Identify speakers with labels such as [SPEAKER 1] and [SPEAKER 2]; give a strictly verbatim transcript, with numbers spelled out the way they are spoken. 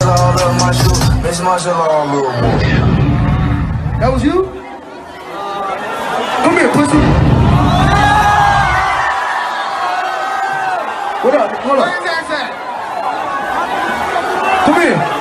[SPEAKER 1] all of my shoes, Miss Marshall all over.
[SPEAKER 2] That was you? Come here, pussy. What up? Hold up. Where's that at? Come here.